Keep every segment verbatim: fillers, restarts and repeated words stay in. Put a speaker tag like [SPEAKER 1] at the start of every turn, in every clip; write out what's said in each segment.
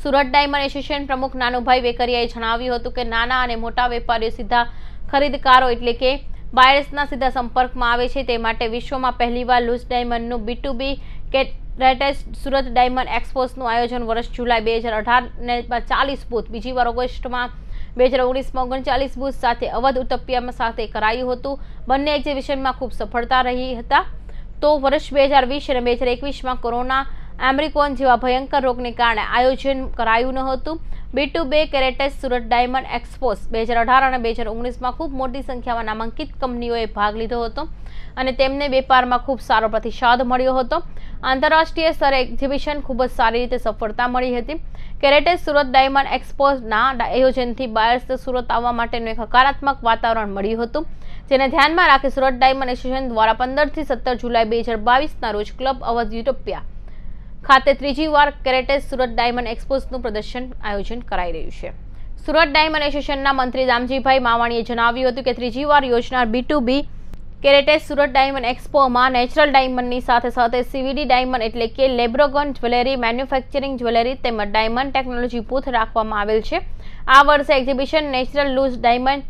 [SPEAKER 1] Surat diamond association પ્રમુખ નાનુભાઈ વેકરિયાએ જણાવ્યું હતું કે નાના અને મોટા વેપારીઓ સીધા ખરીદકારો એટલે કે બાયર્સના સીધા સંપર્કમાં આવે છે। તે માટે વિશ્વમાં પહેલીવાર લૂઝ ડાયમંડનું B to B carats Surat diamond એક્સપોઝનું આયોજન વર્ષ જુલાઈ બે હજાર અઢાર ને ચાલીસ બૂથ, બીજી વાર ઓગસ્ટમાં બે હજાર ઓગણીસમાં ઓગણચાલીસ બૂથ સાથે અવધ ઉતપિયામાં સાથે કરાયું હતું। બંને એક્ઝિબિશનમાં ખૂબ સફળતા રહી હતા। તો વર્ષ બે હજાર વીસ અને બે હજાર એકવીસમાં કોરોના એમ્બ્રિકોન જેવા ભયંકર રોગને કારણે આયોજન કરાયું ન હતું। B to B carats Surat diamond expos બે હજાર અઢાર અને બે હજાર ઓગણીસમાં ખૂબ મોટી સંખ્યામાં નામાંકિત કંપનીઓએ ભાગ લીધો હતો અને તેમને વેપારમાં ખૂબ સારો પ્રતિસાદ મળ્યો હતો। આંતરરાષ્ટ્રીય સ્તરે એક્ઝિબિશન ખૂબ જ સારી રીતે સફળતા મળી હતી। કેરેટેસ સુરત ડાયમંડ એક્સપોઝના આયોજનથી બાયર્સ સુરત આવવા માટેનું એક હકારાત્મક વાતાવરણ મળ્યું હતું, જેને ધ્યાનમાં રાખી સુરત ડાયમંડ એસોસિએશન દ્વારા પંદર થી સત્તર જુલાઈ બે હજાર બાવીસના રોજ ક્લબ અવધ યુટોપિયા ખાતે ત્રીજી વાર કેરેટેસ સુરત ડાયમંડ એક્સપોઝનું પ્રદર્શન આયોજન કરાઈ રહ્યું છે। સુરત ડાયમંડ એસોસિએશનના મંત્રી દામજીભાઈ માવાણીએ જણાવ્યું હતું કે ત્રીજી વાર યોજનાર B to B carats Surat diamond એક્સપોમાં નેચરલ ડાયમંડની સાથે સાથે સીવીડી ડાયમંડ એટલે કે લેબ્રોગન જ્વેલરી, મેન્યુફેક્ચરિંગ જ્વેલરી તેમજ ડાયમંડ ટેકનોલોજી બૂથ રાખવામાં આવેલ છે। આ વર્ષે એક્ઝિબિશન નેચરલ લૂઝ ડાયમંડ,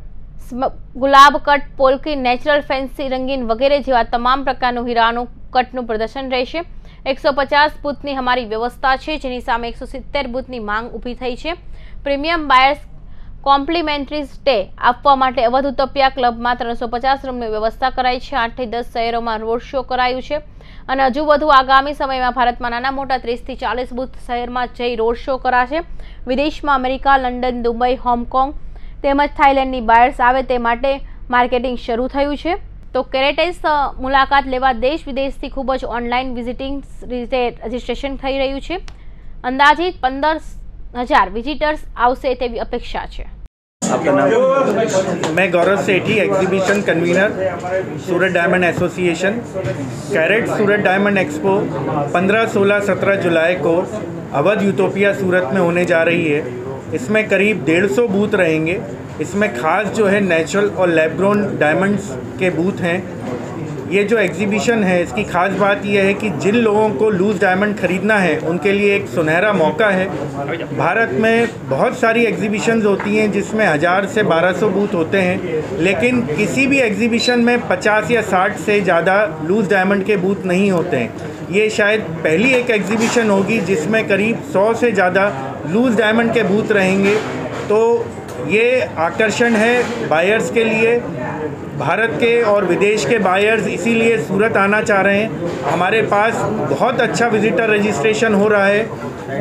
[SPEAKER 1] ગુલાબ કટ, પોલ્કી, નેચરલ ફેન્સી, રંગીન વગેરે જેવા તમામ પ્રકારનું હીરાનું કટનું પ્રદર્શન રહેશે। એકસો પચાસ બૂથની અમારી વ્યવસ્થા છે, જેની સામે એકસો સિત્તેર બૂથની માંગ ઊભી થઈ છે। પ્રીમિયમ બાયર્સ કોમ્પ્લિમેન્ટરી સ્ટે આપવા માટે અવધ ઉતપિયા ક્લબમાં ત્રણસો પચાસ રૂમની વ્યવસ્થા કરાઈ છે। આઠ થી દસ શહેરોમાં રોડ શો કરાયું છે અને હજુ વધુ આગામી સમયમાં ભારતમાં નાના મોટા ત્રીસ થી ચાલીસ બૂથ શહેરમાં જઈ રોડ શો કરાશે। વિદેશમાં અમેરિકા, લંડન, દુબઈ, હોંગકોંગ તેમજ થાઇલેન્ડની બાયર્સ આવે તે માટે માર્કેટિંગ શરૂ થયું છે। તો કેરેટેસ મુલાકાત લેવા દેશ વિદેશથી ખૂબ જ ઓનલાઈન વિઝિટિંગ રીતે રજીસ્ટ્રેશન થઈ રહ્યું છે। અંદાજિત પંદર હજાર વિઝિટર્સ આવશે તેવી અपेक्षा છે।
[SPEAKER 2] आपका नाम? मैं Gaurav Sethi, exhibition convener Surat diamond association. Carat Surat diamond expo पंद्रह, सोलह, सत्रह जुलाई को अवध यूटोपिया सूरत में होने जा रही है। इसमें करीब डेढ़ सौ बूथ रहेंगे। इसमें ख़ास जो है नेचुरल और लैब ग्रोन डायमंड्स के बूथ हैं। ये जो एग्जीबिशन है इसकी ख़ास बात यह है कि जिन लोगों को लूज़ डायमंड ख़रीदना है उनके लिए एक सुनहरा मौका है। भारत में बहुत सारी एग्जीबिशंस होती हैं जिसमें हज़ार से बारह सौ बूथ होते हैं, लेकिन किसी भी एग्जीबिशन में पचास या साठ से ज़्यादा लूज़ डायमंड के बूथ नहीं होते हैं। ये शायद पहली एक एग्जीबिशन होगी जिसमें करीब सौ से ज़्यादा लूज़ डायमंड के बूथ रहेंगे। तो ये आकर्षण है बायर्स के लिए। भारत के और विदेश के बायर्स इसीलिए सूरत आना चाह रहे हैं। हमारे पास बहुत अच्छा विजिटर रजिस्ट्रेशन हो रहा है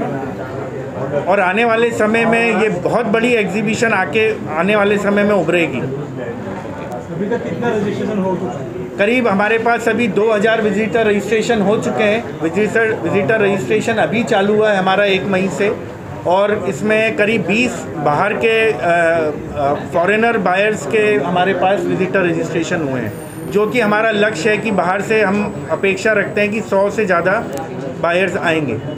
[SPEAKER 2] और आने वाले समय में ये बहुत बड़ी एग्जीबिशन आके आने वाले समय में उभरेगी।
[SPEAKER 3] अभी तक कितना रजिस्ट्रेशन हो चुका है?
[SPEAKER 2] करीब हमारे पास अभी दो हज़ार विजिटर रजिस्ट्रेशन हो चुके हैं। विजिटर विजिटर रजिस्ट्रेशन अभी चालू हुआ है हमारा एक मई से, और इसमें करीब बीस बाहर के फॉरेनर बायर्स के हमारे पास विजिटर रजिस्ट्रेशन हुए हैं, जो कि हमारा लक्ष्य है कि बाहर से हम अपेक्षा रखते हैं कि सौ से ज़्यादा बायर्स आएंगे।